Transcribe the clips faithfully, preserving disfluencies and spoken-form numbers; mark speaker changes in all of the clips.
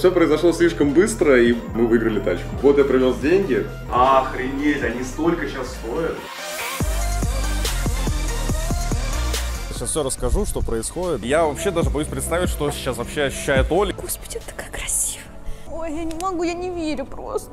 Speaker 1: Все произошло слишком быстро, и мы выиграли тачку. Вот я привез деньги. Охренеть, они столько сейчас стоят.
Speaker 2: Сейчас все расскажу, что происходит. Я вообще даже боюсь представить, что сейчас вообще ощущает Оля.
Speaker 3: Господи, это как красиво. Ой, я не могу, я не верю просто.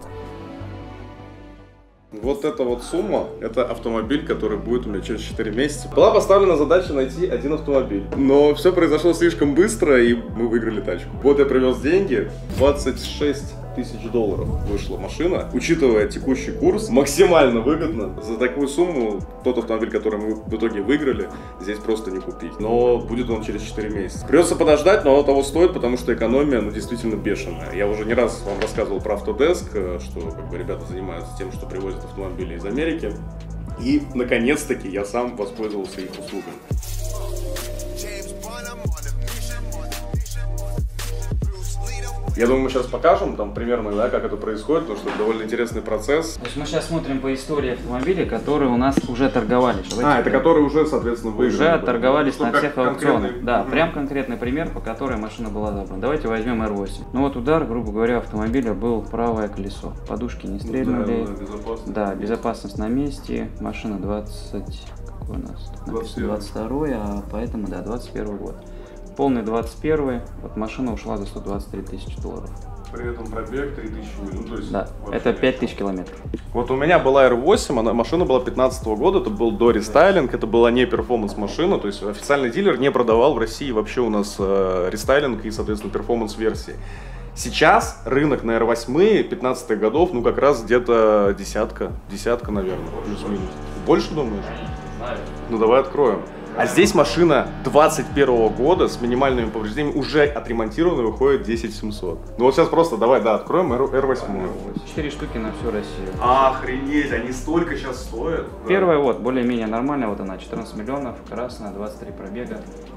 Speaker 1: Вот эта вот сумма, это автомобиль, который будет у меня через четыре месяца. Была поставлена задача найти один автомобиль. Но все произошло слишком быстро, и мы выиграли тачку. Вот я привез деньги, двадцать шесть тысяч долларов вышла машина. Учитывая текущий курс, максимально выгодно. За такую сумму тот автомобиль, который мы в итоге выиграли, здесь просто не купить. Но будет он через четыре месяца. Придется подождать, но оно того стоит, потому что экономия, ну, действительно бешеная. Я уже не раз вам рассказывал про Autodesk, что как бы ребята занимаются тем, что привозят автомобили из Америки. И, наконец-таки, я сам воспользовался их услугами. Я думаю, мы сейчас покажем там примерно, да, как это происходит, потому что это довольно интересный процесс.
Speaker 4: То есть мы сейчас смотрим по истории автомобилей, которые у нас уже торговались.
Speaker 1: Давайте а, это которые уже, соответственно, выиграли.
Speaker 4: Уже торговались
Speaker 1: ну,
Speaker 4: на всех аукционах. Да,
Speaker 1: угу.
Speaker 4: Прям конкретный пример, по которой машина была забрана. Давайте возьмем эр восемь. Ну вот удар, грубо говоря, автомобиля был правое колесо. Подушки не стрельнули.
Speaker 1: Да, безопасность.
Speaker 4: Да, безопасность на месте. Машина двадцать... Какой у нас? Написано двадцать второй, а поэтому, да, двадцать первый год. Полный двадцать первый, вот машина ушла за сто двадцать три тысячи долларов.
Speaker 1: При этом пробег три тысячи миль, ну, то есть...
Speaker 4: Да, это пять тысяч километров.
Speaker 1: Вот у меня была эр восемь, она, машина была пятнадцатого года, это был до рестайлинг, это была не перформанс машина, то есть официальный дилер не продавал в России вообще у нас э, рестайлинг и, соответственно, перформанс версии. Сейчас рынок на эр восемь пятнадцатых годов, ну как раз где-то десятка, десятка, наверное, плюс-минус. Больше, думаешь? Ну давай откроем. А здесь машина двадцать первого года с минимальными повреждениями, уже отремонтированная, выходит десять семьсот. Ну вот сейчас просто давай, да, откроем эр восемь.
Speaker 4: Четыре штуки на всю Россию.
Speaker 1: Охренеть, они столько сейчас стоят.
Speaker 4: Первая вот, более-менее нормальная, вот она, четырнадцать миллионов, красная, двадцать три пробега.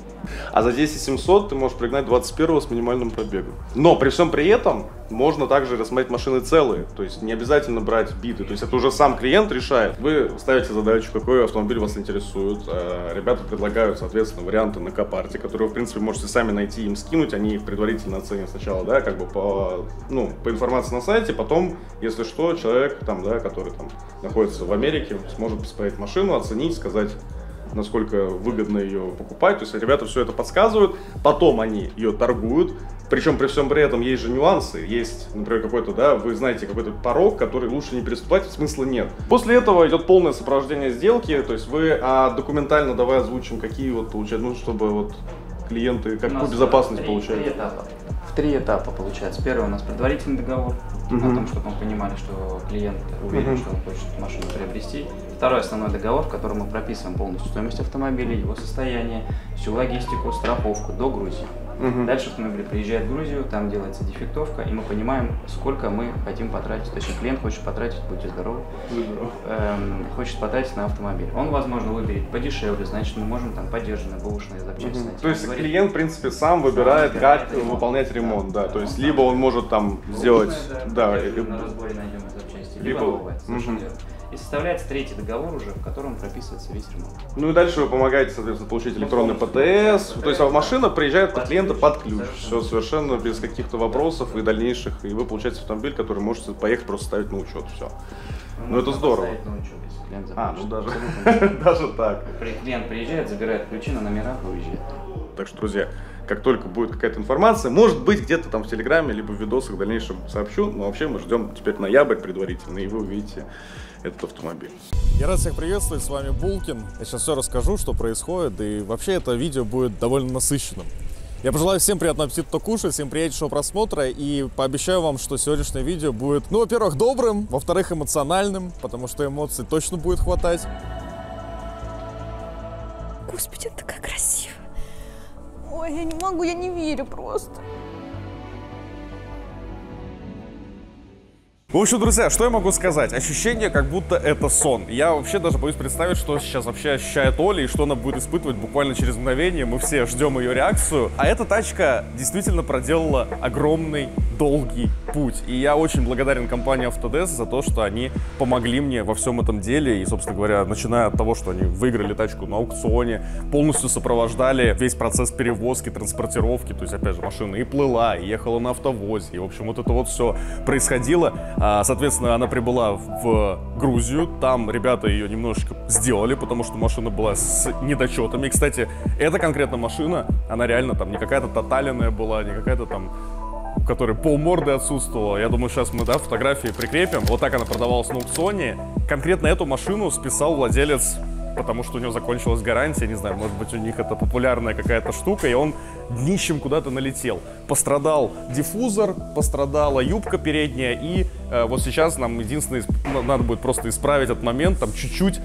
Speaker 1: А за десять семьсот ты можешь пригнать двадцать первого с минимальным пробегом. Но при всем при этом можно также рассмотреть машины целые. То есть не обязательно брать биты. То есть это уже сам клиент решает. Вы ставите задачу, какой автомобиль вас интересует. Ребята предлагают, соответственно, варианты на Копарте, которые, в принципе, можете сами найти, им скинуть. Они их предварительно оценят сначала, да, как бы по, ну, по информации на сайте. Потом, если что, человек, там, да, который там находится в Америке, сможет посмотреть машину, оценить, сказать, насколько выгодно ее покупать. То есть ребята все это подсказывают, потом они ее торгуют. Причем при всем при этом есть же нюансы. Есть, например, какой-то, да, вы знаете, какой-то порог, который лучше не переступать, смысла нет. После этого идет полное сопровождение сделки. То есть вы а, документально давай озвучим, какие вот получают, ну, чтобы вот клиенты какую безопасность
Speaker 4: три,
Speaker 1: получают.
Speaker 4: Три этапа. В три этапа получается. Первый у нас предварительный договор, uh-huh. о том, чтобы мы понимали, что клиент уверен, uh-huh. что он хочет машину приобрести. Второй основной договор, в котором мы прописываем полностью стоимость автомобиля, его состояние, всю логистику, страховку до Грузии. Uh-huh. Дальше автомобиль приезжает в Грузию, там делается дефектовка, и мы понимаем, сколько мы хотим потратить. То есть клиент хочет потратить, будьте здоровы, эм, хочет потратить на автомобиль. Он, возможно, выберет подешевле, значит, мы можем там поддержанные бэушные запчасти uh-huh. найти.
Speaker 1: То есть говорит, клиент, в принципе, сам выбирает, сам как ремонт. выполнять ремонт. Да, да. То есть либо он может там сделать... Да,
Speaker 4: да, на разборе найдем запчасти, либо, либо новое, совершенно верно. И составляется третий договор уже, в котором прописывается весь ремонт.
Speaker 1: Ну и дальше вы помогаете, соответственно, получить электронный ПТС. То есть машина приезжает от клиента под ключ. Все совершенно без каких-то вопросов и дальнейших. И вы получаете автомобиль, который можете поехать, просто ставить на учет. Все. Ну это здорово. А, ну даже, даже так.
Speaker 4: Клиент приезжает, забирает ключи на номерах и уезжает.
Speaker 1: Так что, друзья, как только будет какая-то информация, может быть, где-то там в Телеграме, либо в видосах в дальнейшем сообщу. Но вообще мы ждем теперь ноябрь предварительно, и вы увидите этот автомобиль.
Speaker 2: Я рад всех приветствовать, с вами Булкин. Я сейчас все расскажу, что происходит, и вообще это видео будет довольно насыщенным. Я пожелаю всем приятного аппетита кушать, всем приятнейшего просмотра, и пообещаю вам, что сегодняшнее видео будет, ну, во-первых, добрым, во-вторых, эмоциональным, потому что эмоций точно будет хватать.
Speaker 3: Господи, это как красиво. Ой, я не могу, я не верю просто.
Speaker 2: В общем, друзья, что я могу сказать? Ощущение, как будто это сон. Я вообще даже боюсь представить, что сейчас вообще ощущает Оля и что она будет испытывать буквально через мгновение. Мы все ждем ее реакцию. А эта тачка действительно проделала огромный долгий путь. И я очень благодарен компании Autodesk за то, что они помогли мне во всем этом деле. И, собственно говоря, начиная от того, что они выиграли тачку на аукционе, полностью сопровождали весь процесс перевозки, транспортировки. То есть, опять же, машина и плыла, и ехала на автовозе. И, в общем, вот это вот все происходило. Соответственно, она прибыла в Грузию. Там ребята ее немножечко сделали, потому что машина была с недочетами. И, кстати, эта конкретно машина, она реально там не какая-то тоталенная была, не какая-то там, у которой полморды отсутствовала. Я думаю, сейчас мы, да, фотографии прикрепим. Вот так она продавалась на аукционе. Конкретно эту машину списал владелец, потому что у него закончилась гарантия, не знаю, может быть, у них это популярная какая-то штука, и он днищем куда-то налетел. Пострадал диффузор, пострадала юбка передняя, и э, вот сейчас нам единственное, надо будет просто исправить этот момент, там чуть-чуть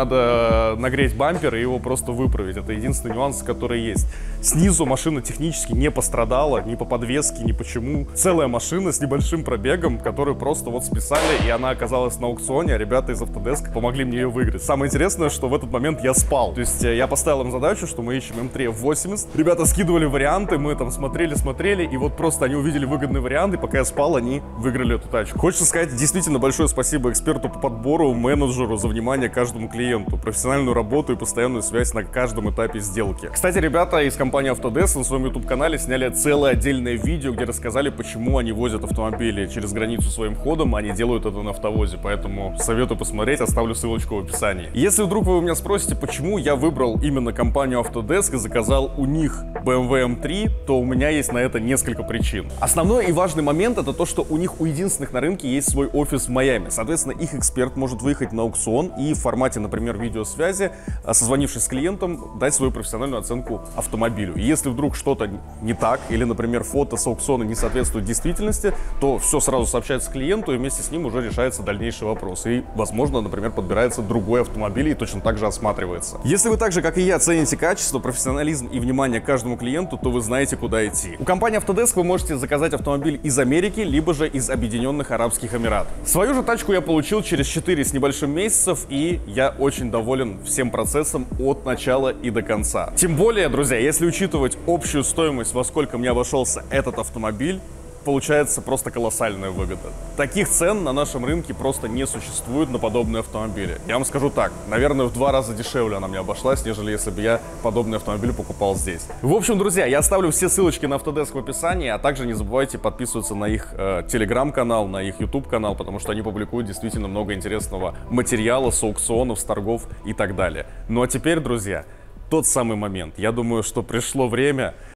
Speaker 2: надо нагреть бампер и его просто выправить. Это единственный нюанс, который есть. Снизу машина технически не пострадала, ни по подвеске, ни почему. Целая машина с небольшим пробегом, которую просто вот списали, и она оказалась на аукционе, а ребята из Autodesk помогли мне ее выиграть. Самое интересное, что в этот момент я спал. То есть я поставил им задачу, что мы ищем эм три эф восемьдесят. Ребята скидывали варианты, мы там смотрели, смотрели, и вот просто они увидели выгодный вариант, и пока я спал, они выиграли эту тачку. Хочется сказать действительно большое спасибо эксперту по подбору, менеджеру за внимание каждому клиенту, профессиональную работу и постоянную связь на каждом этапе сделки. Кстати, ребята из компании Autodesk на своем YouTube-канале сняли целое отдельное видео, где рассказали, почему они возят автомобили через границу своим ходом, а они делают это на автовозе, поэтому советую посмотреть, оставлю ссылочку в описании. Если вдруг вы у меня спросите, почему я выбрал именно компанию Autodesk и заказал у них бэ эм вэ эм три, то у меня есть на это несколько причин. Основной и важный момент — это то, что у них у единственных на рынке есть свой офис в Майами. Соответственно, их эксперт может выехать на аукцион и в формате, например, видеосвязи, созвонившись с клиентом, дать свою профессиональную оценку автомобилю. И если вдруг что-то не так, или, например, фото с аукциона не соответствует действительности, то все сразу сообщается клиенту, и вместе с ним уже решается дальнейший вопрос. И, возможно, например, подбирается другой автомобиль и точно так же осматривается. Если вы так же, как и я, цените качество, профессионализм и внимание к каждому клиенту, то вы знаете, куда идти. У компании Autodesk вы можете заказать автомобиль из Америки, либо же из Объединенных Арабских Эмиратов. Свою же тачку я получил через четыре с небольшим месяцев, и я очень доволен всем процессом от начала и до конца. Тем более, друзья, если учитывать общую стоимость, во сколько мне обошелся этот автомобиль, получается просто колоссальная выгода. Таких цен на нашем рынке просто не существует на подобные автомобили. Я вам скажу так, наверное, в два раза дешевле она мне обошлась, нежели если бы я подобный автомобиль покупал здесь. В общем, друзья, я оставлю все ссылочки на Autodesk в описании, а также не забывайте подписываться на их э, телеграм-канал, на их YouTube-канал, потому что они публикуют действительно много интересного материала с аукционов, с торгов и так далее. Ну а теперь, друзья, тот самый момент. Я думаю, что пришло время